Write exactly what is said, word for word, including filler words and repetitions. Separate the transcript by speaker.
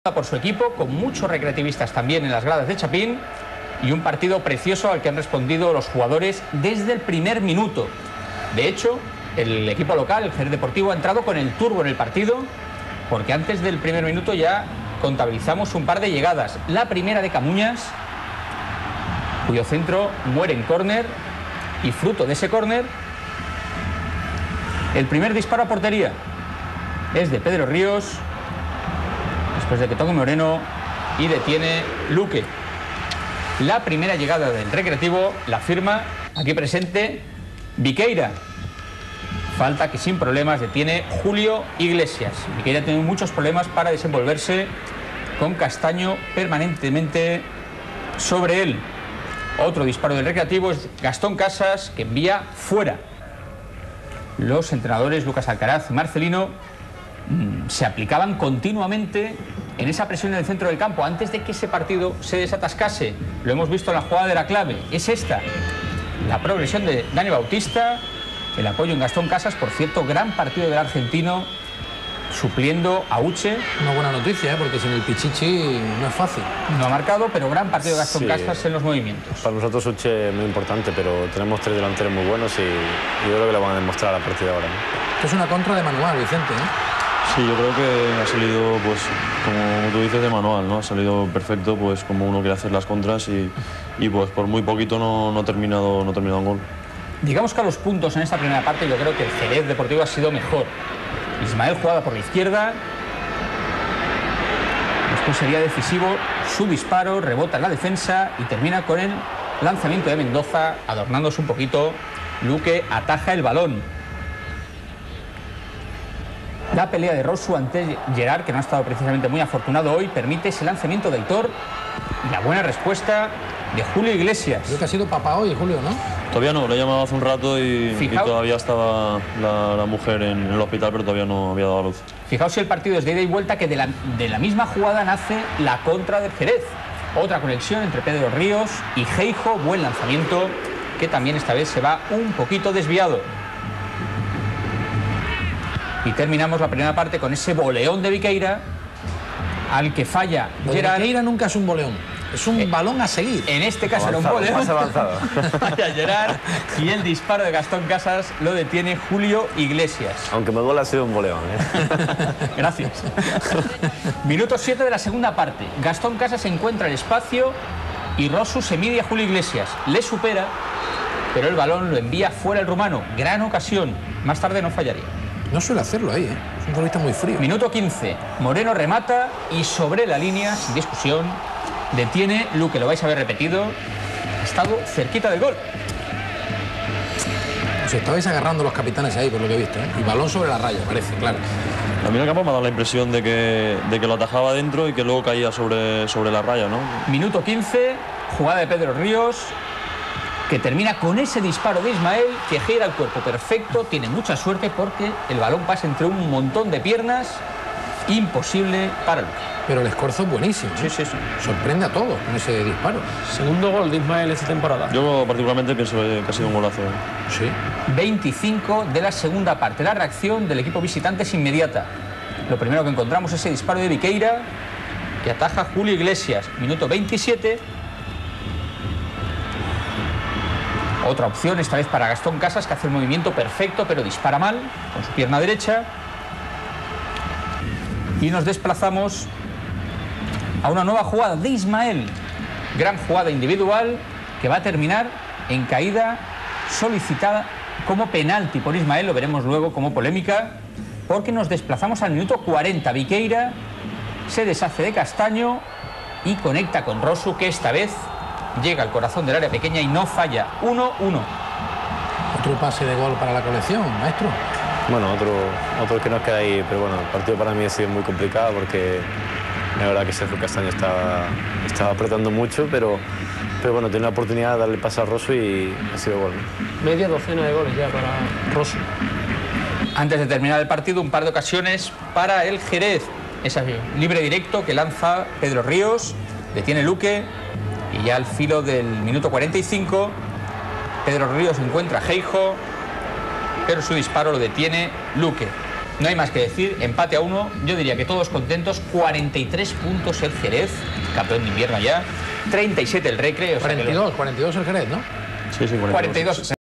Speaker 1: por su equipo, con muchos recreativistas también en las gradas de Chapín, y un partido precioso al que han respondido los jugadores desde el primer minuto. De hecho, el equipo local, el Jerez Deportivo, ha entrado con el turbo en el partido, porque antes del primer minuto ya contabilizamos un par de llegadas. La primera de Camuñas, cuyo centro muere en córner, y fruto de ese córner, el primer disparo a portería es de Pedro Ríos, después de que toque Moreno y detiene Luque. La primera llegada del Recreativo la firma aquí presente Viqueira. Falta que sin problemas detiene Julio Iglesias. Viqueira tiene muchos problemas para desenvolverse, con Castaño permanentemente sobre él. Otro disparo del Recreativo es Gastón Casas, que envía fuera. Los entrenadores Lucas Alcaraz y Marcelino mmm, se aplicaban continuamente en esa presión en el centro del campo antes de que ese partido se desatascase. Lo hemos visto en la jugada de la clave. Es esta, la progresión de Dani Bautista, el apoyo en Gastón Casas. Por cierto, gran partido del argentino, supliendo a Uche.
Speaker 2: Una buena noticia, ¿eh? Porque sin el Pichichi no es fácil.
Speaker 1: No ha marcado, pero gran partido de Gastón
Speaker 3: Sí.
Speaker 1: Casas en los movimientos.
Speaker 3: Para nosotros Uche es muy importante, pero tenemos tres delanteros muy buenos y, y yo creo que lo van a demostrar a partir de ahora, ¿no?
Speaker 2: Esto es una contra de manual, Vicente, ¿eh?
Speaker 4: Sí, yo creo que ha salido, pues, como tú dices, de manual, ¿no? Ha salido perfecto, pues, como uno quiere hacer las contras y, y pues, por muy poquito no, no ha terminado, no ha terminado en gol.
Speaker 1: Digamos que a los puntos en esta primera parte yo creo que el Jerez Deportivo ha sido mejor. Ismael jugada por la izquierda. Después sería decisivo su disparo, rebota en la defensa y termina con el lanzamiento de Mendoza, adornándose un poquito. Luque ataja el balón. La pelea de Rosu ante Gerard, que no ha estado precisamente muy afortunado hoy, permite ese lanzamiento de Aitor y la buena respuesta de Julio Iglesias.
Speaker 2: Creo que ha sido papá hoy, Julio, ¿no?
Speaker 4: Todavía no, lo he llamado hace un rato y, y todavía estaba la, la mujer en, en el hospital, pero todavía no había dado a luz.
Speaker 1: Fijaos si el partido es de ida y vuelta, que de la, de la misma jugada nace la contra del Jerez. Otra conexión entre Pedro Ríos y Geijo, buen lanzamiento, que también esta vez se va un poquito desviado. Y terminamos la primera parte con ese boleón de Viqueira, al que falla Gerard.
Speaker 2: Viqueira nunca es un boleón, es un eh, balón a seguir.
Speaker 1: En este caso
Speaker 3: avanzado,
Speaker 1: era un boleón.
Speaker 3: más avanzado.
Speaker 1: Falla Gerard y el disparo de Gastón Casas lo detiene Julio Iglesias.
Speaker 3: Aunque me duele, ha sido un boleón, ¿eh?
Speaker 1: Gracias. Minuto siete de la segunda parte. Gastón Casas encuentra el espacio y Rosu se mide a Julio Iglesias. Le supera, pero el balón lo envía fuera el rumano. Gran ocasión. Más tarde no fallaría.
Speaker 2: No suele hacerlo ahí, ¿eh? Es un futbolista muy frío.
Speaker 1: Minuto quince. Moreno remata y sobre la línea, sin discusión, detiene Luque. Lo vais a ver repetido. Ha estado cerquita del gol.
Speaker 2: Os estabais agarrando los capitanes ahí, por lo que he visto, ¿eh? Y balón sobre la raya, parece, claro.
Speaker 4: A mí en el campo me ha dado la impresión de que, de que lo atajaba dentro y que luego caía sobre, sobre la raya, ¿no?
Speaker 1: Minuto quince. Jugada de Pedro Ríos, que termina con ese disparo de Ismael, que gira el cuerpo perfecto. Tiene mucha suerte porque el balón pasa entre un montón de piernas. Imposible para Luque.
Speaker 2: Pero el esfuerzo es buenísimo, ¿eh?
Speaker 1: Sí, sí, sí.
Speaker 2: Sorprende a todos con ese disparo.
Speaker 5: Segundo gol de Ismael esta temporada.
Speaker 4: Yo particularmente pienso que ha sido un golazo.
Speaker 2: Sí.
Speaker 1: veinticinco de la segunda parte. La reacción del equipo visitante es inmediata. Lo primero que encontramos es ese disparo de Viqueira, que ataja Julio Iglesias. Minuto veintisiete. Otra opción, esta vez para Gastón Casas, que hace el movimiento perfecto, pero dispara mal, con su pierna derecha. Y nos desplazamos a una nueva jugada de Ismael. Gran jugada individual, que va a terminar en caída solicitada como penalti por Ismael. Lo veremos luego como polémica, porque nos desplazamos al minuto cuarenta. Viqueira se deshace de Castaño y conecta con Rosu, que esta vez llega al corazón del área pequeña y no falla. uno uno.
Speaker 2: Otro pase de gol para la colección, maestro.
Speaker 3: Bueno, otro, otro que nos queda ahí, pero bueno, el partido para mí ha sido muy complicado porque la verdad que Sergio Castaño estaba, estaba apretando mucho, pero, pero bueno, tiene la oportunidad de darle pase a Rosu y ha sido gol.
Speaker 5: Media docena de goles ya para Rosu.
Speaker 1: Antes de terminar el partido, un par de ocasiones para el Jerez. Ese libre directo que lanza Pedro Ríos, detiene Luque. Y ya al filo del minuto cuarenta y cinco, Pedro Ríos encuentra a Geijo, pero su disparo lo detiene Luque. No hay más que decir, empate a uno, yo diría que todos contentos, cuarenta y tres puntos el Jerez, campeón de invierno ya, treinta y siete el Recre. O sea
Speaker 2: cuarenta y dos, cuarenta y dos el Jerez, ¿no?
Speaker 4: Sí, sí, cuarenta y dos.
Speaker 1: cuarenta y dos.